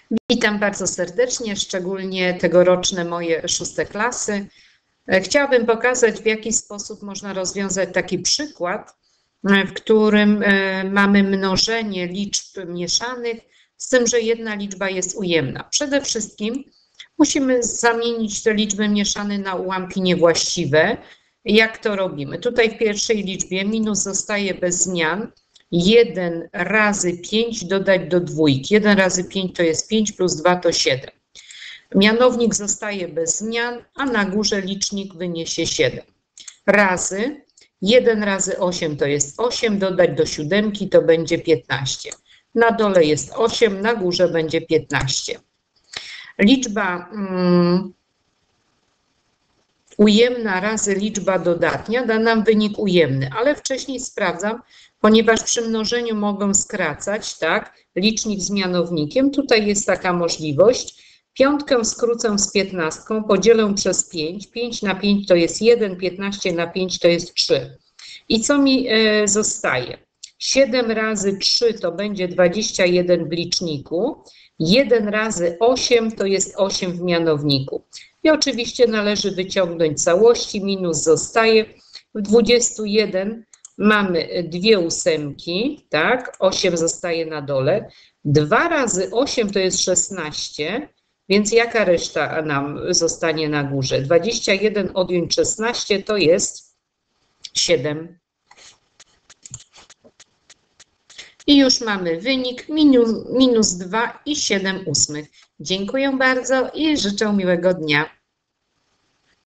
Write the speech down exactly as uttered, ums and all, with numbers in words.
Witam bardzo serdecznie, szczególnie tegoroczne moje szóste klasy. Chciałabym pokazać, w jaki sposób można rozwiązać taki przykład, w którym mamy mnożenie liczb mieszanych, z tym, że jedna liczba jest ujemna. Przede wszystkim musimy zamienić te liczby mieszane na ułamki niewłaściwe. Jak to robimy? Tutaj w pierwszej liczbie minus zostaje bez zmian. jeden razy pięć dodać do dwójki. jeden razy pięć to jest pięć plus dwa to siedem. Mianownik zostaje bez zmian, a na górze licznik wyniesie siedem. Razy jeden razy osiem to jest osiem, dodać do siódemki to będzie piętnaście. Na dole jest osiem, na górze będzie piętnaście. Liczba um, ujemna razy liczba dodatnia da nam wynik ujemny, ale wcześniej sprawdzam, ponieważ przy mnożeniu mogą skracać, tak, licznik z mianownikiem. Tutaj jest taka możliwość. Piątkę skrócę z piętnastką, podzielę przez pięć. pięć na pięć to jest jeden, piętnaście na pięć to jest trzy. I co mi e, zostaje? siedem razy trzy to będzie dwadzieścia jeden w liczniku. jeden razy osiem to jest osiem w mianowniku. I oczywiście należy wyciągnąć całości. Minus zostaje. W dwudziestu jeden mamy dwie ósemki, tak? osiem zostaje na dole. dwa razy osiem to jest szesnaście. Więc jaka reszta nam zostanie na górze? dwadzieścia jeden odjąć szesnaście to jest siedem. I już mamy wynik minus, minus dwa i siedem ósmych. Dziękuję bardzo i życzę miłego dnia.